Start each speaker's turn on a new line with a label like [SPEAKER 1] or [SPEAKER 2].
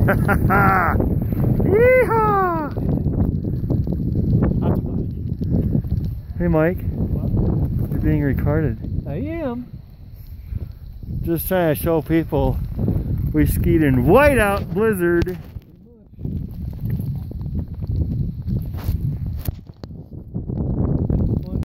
[SPEAKER 1] Yeehaw!
[SPEAKER 2] That's fine.
[SPEAKER 1] Hey Mike,
[SPEAKER 2] What?
[SPEAKER 1] you're being recorded.
[SPEAKER 2] I am.
[SPEAKER 1] Just trying to show people we skied in Whiteout blizzard